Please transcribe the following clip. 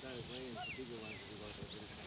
those lions, the bigger ones, we like those little